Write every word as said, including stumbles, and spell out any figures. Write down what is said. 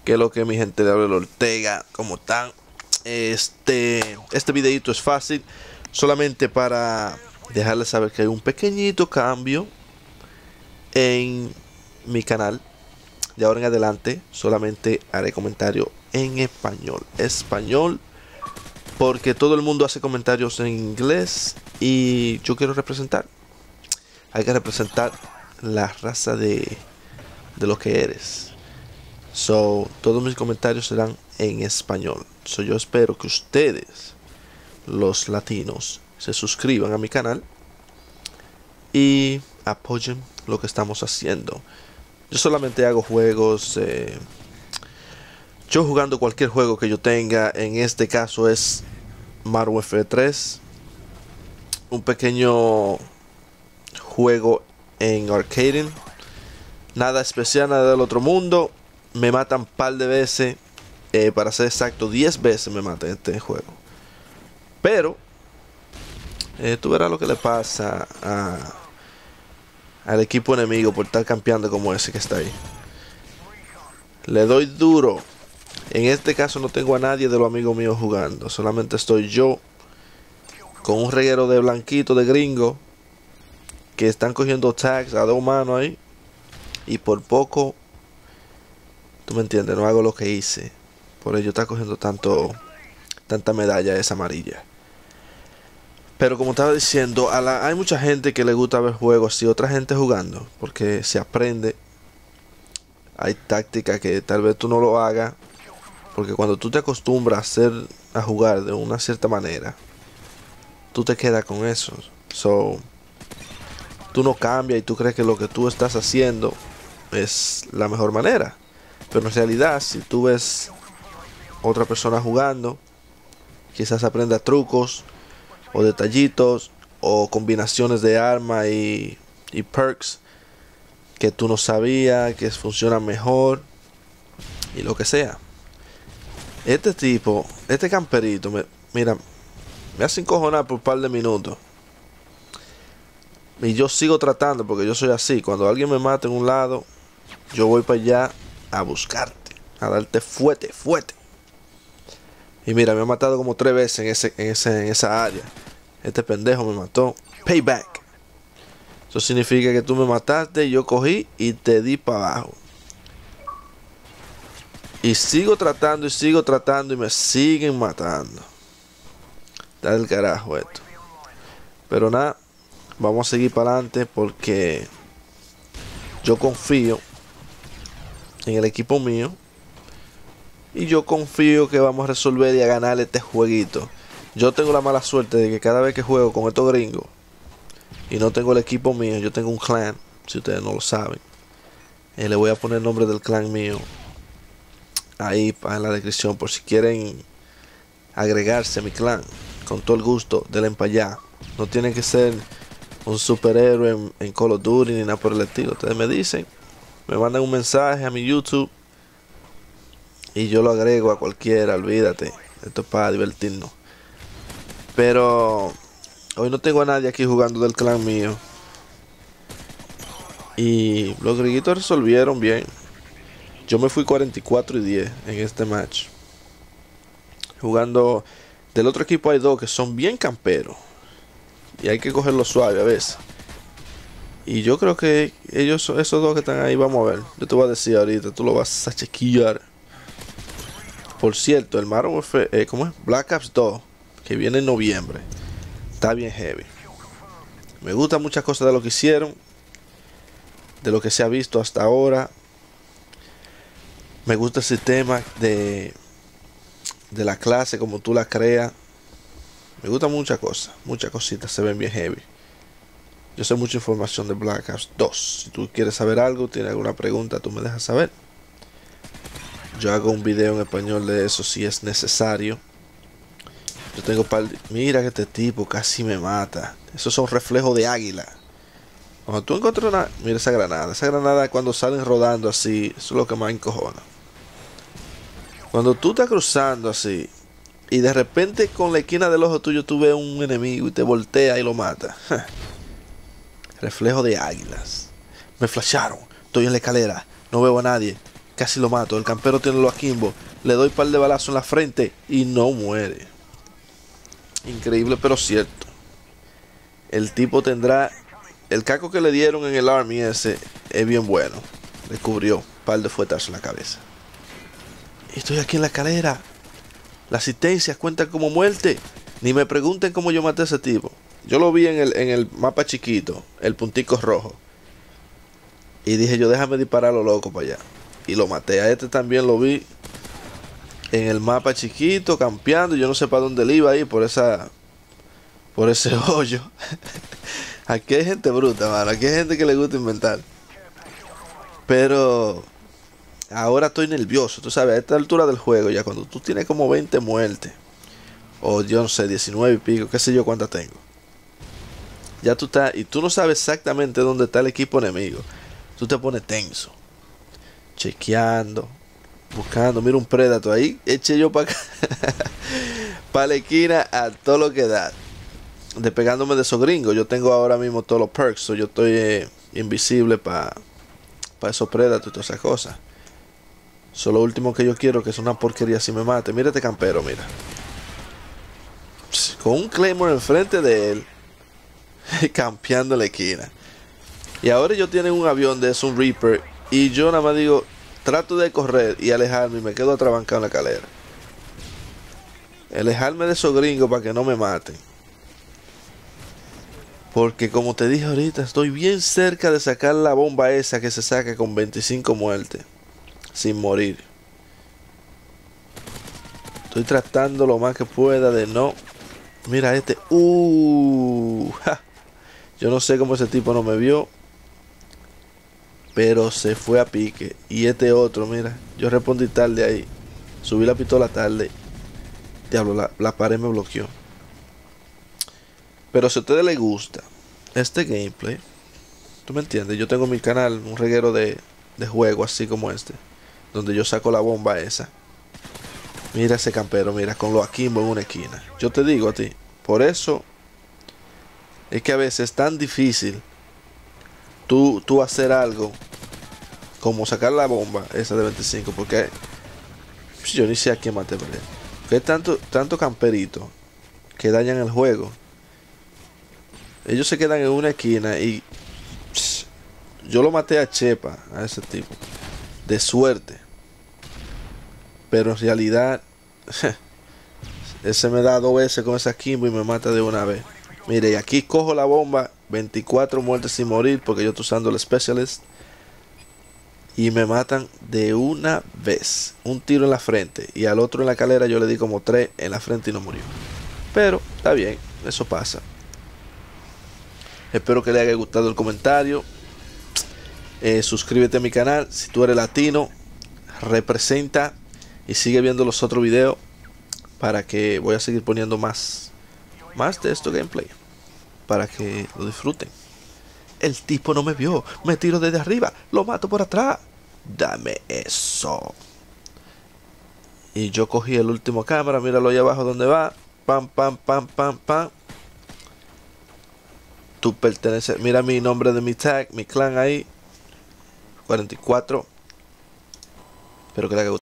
Que es lo que mi gente de Aurelio Ortega, como están. Este, este videito es fácil, solamente para dejarles saber que hay un pequeñito cambio en mi canal. De ahora en adelante solamente haré comentario en español. Español, porque todo el mundo hace comentarios en inglés y yo quiero representar. Hay que representar la raza de, de lo que eres. So, todos mis comentarios serán en español. So, yo espero que ustedes, los latinos, se suscriban a mi canal y apoyen lo que estamos haciendo. Yo solamente hago juegos, eh, yo jugando cualquier juego que yo tenga. En este caso es Modern Warfare tres, un pequeño juego en arcade, nada especial, nada del otro mundo. Me matan un par de veces, eh, para ser exacto diez veces me matan en este juego. Pero eh, tú verás lo que le pasa a, al equipo enemigo por estar campeando como ese que está ahí. Le doy duro. En este caso no tengo a nadie de los amigos míos jugando, solamente estoy yo con un reguero de blanquito de gringo que están cogiendo tags a dos manos ahí, y por poco, tú me entiendes, no hago lo que hice. Por ello está cogiendo tanto tanta medalla esa amarilla. Pero como estaba diciendo, a la, hay mucha gente que le gusta ver juegos y otra gente jugando, porque se aprende. Hay táctica que tal vez tú no lo hagas, porque cuando tú te acostumbras a hacer a jugar de una cierta manera, tú te quedas con eso. So, tú no cambias y tú crees que lo que tú estás haciendo es la mejor manera. Pero en realidad, si tú ves otra persona jugando, quizás aprenda trucos o detallitos o combinaciones de arma y, y perks que tú no sabías que funcionan mejor y lo que sea. Este tipo, este camperito, me, mira, me hace encojonar por un par de minutos. Y yo sigo tratando, porque yo soy así. Cuando alguien me mata en un lado, yo voy para allá a buscarte, a darte fuerte, fuerte. Y mira, me ha matado como tres veces en, ese, en, ese, en esa área. Este pendejo me mató. Payback. Eso significa que tú me mataste y yo cogí y te di para abajo. Y sigo tratando y sigo tratando y me siguen matando. Da el carajo esto. Pero nada, vamos a seguir para adelante porque yo confío en el equipo mío. Y yo confío que vamos a resolver y a ganar este jueguito. Yo tengo la mala suerte de que cada vez que juego con estos gringos y no tengo el equipo mío, yo tengo un clan, si ustedes no lo saben. Eh, le voy a poner el nombre del clan mío ahí en la descripción por si quieren agregarse a mi clan. Con todo el gusto, denle para allá. No tienen que ser un superhéroe en, en Call of Duty ni nada por el estilo. Ustedes me dicen, me mandan un mensaje a mi YouTube y yo lo agrego a cualquiera, olvídate. Esto es para divertirnos. Pero hoy no tengo a nadie aquí jugando del clan mío. Y los gringuitos resolvieron bien. Yo me fui cuarenta y cuatro y diez en este match. Jugando del otro equipo hay dos que son bien camperos. Y hay que cogerlo suave a veces. Y yo creo que ellos, esos dos que están ahí, vamos a ver. Yo te voy a decir ahorita, tú lo vas a chequear. Por cierto, el Modern Warfare, eh, ¿cómo es? Black Ops dos, que viene en noviembre, está bien heavy. Me gusta muchas cosas de lo que hicieron, de lo que se ha visto hasta ahora. Me gusta el sistema de, de la clase, como tú la creas. Me gusta muchas cosas, muchas cositas se ven bien heavy. Yo sé mucha información de Black Ops dos. Si tú quieres saber algo, tienes alguna pregunta, tú me dejas saber. Yo hago un video en español de eso si es necesario. Yo tengo par de... Mira que este tipo casi me mata. Esos son reflejos de águila. Cuando tú encuentras una... Mira esa granada. Esa granada cuando salen rodando así, eso es lo que más encojona. Cuando tú estás cruzando así y de repente con la esquina del ojo tuyo tú ves un enemigo y te voltea y lo mata. Reflejo de águilas. Me flasharon. Estoy en la escalera. No veo a nadie. Casi lo mato. El campero tiene los akimbo. Le doy un par de balazos en la frente y no muere. Increíble pero cierto. El tipo tendrá... El caco que le dieron en el Army ese es bien bueno. Le cubrió un par de fuetazos en la cabeza. Y estoy aquí en la escalera. La asistencia cuenta como muerte. Ni me pregunten cómo yo maté a ese tipo. Yo lo vi en el, en el mapa chiquito. El puntico rojo. Y dije yo, déjame disparar a lo loco para allá. Y lo maté. A este también lo vi en el mapa chiquito, campeando. Yo no sé para dónde le iba ahí, por esa... Por ese hoyo. Aquí hay gente bruta, mano. Aquí hay gente que le gusta inventar. Pero... Ahora estoy nervioso, tú sabes, a esta altura del juego, ya cuando tú tienes como veinte muertes. O yo no sé, diecinueve y pico, qué sé yo cuántas tengo. Ya tú estás, y tú no sabes exactamente dónde está el equipo enemigo. Tú te pones tenso. Chequeando. Buscando, mira un Predator ahí. Eché yo para acá. Para la esquina a todo lo que da. Despegándome de esos gringos. Yo tengo ahora mismo todos los perks. So yo estoy eh, invisible para pa esos Predators y todas esas cosas. So lo último que yo quiero que es una porquería si me mate. Mira este campero, mira. Pss, con un Claymore enfrente de él. Campeando en la esquina. Y ahora ellos tienen un avión de es un Reaper. Y yo nada más digo, trato de correr y alejarme y me quedo atrabancado en la escalera. Alejarme de esos gringos para que no me maten. Porque como te dije ahorita, estoy bien cerca de sacar la bomba esa que se saca con veinticinco muertes. Sin morir. Estoy tratando lo más que pueda de no... Mira este. Uh, ja. Yo no sé cómo ese tipo no me vio. Pero se fue a pique. Y este otro, mira. Yo respondí tarde ahí. Subí la pistola tarde. Diablo, la, la pared me bloqueó. Pero si a ustedes les gusta este gameplay, ¿tú me entiendes? Yo tengo mi canal, un reguero de, de juego así como este. Donde yo saco la bomba esa. Mira ese campero, mira, con los akimbo en una esquina. Yo te digo a ti, por eso es que a veces es tan difícil tú, tú hacer algo como sacar la bomba esa de veinticinco, porque yo ni sé a quién maté, ¿verdad? Que hay tanto, tanto camperito que dañan el juego. Ellos se quedan en una esquina y pss, yo lo maté a Chepa, a ese tipo, de suerte. Pero en realidad ese me da dos veces con esa Kimbo y me mata de una vez. Mire, y aquí cojo la bomba, veinticuatro muertes sin morir porque yo estoy usando el Specialist. Y me matan de una vez. Un tiro en la frente. Y al otro en la escalera yo le di como tres en la frente y no murió. Pero está bien, eso pasa. Espero que le haya gustado el comentario. Eh, suscríbete a mi canal. Si tú eres latino, representa y sigue viendo los otros videos. Para que voy a seguir poniendo más. Más de estos gameplay. Para que lo disfruten. El tipo no me vio. Me tiro desde arriba. Lo mato por atrás. Dame eso. Y yo cogí el último cámara. Míralo ahí abajo donde va. Pam, pam, pam, pam, pam. Tú perteneces. Mira mi nombre de mi tag. Mi clan ahí. cuarenta y cuatro. Espero que le haya gustado.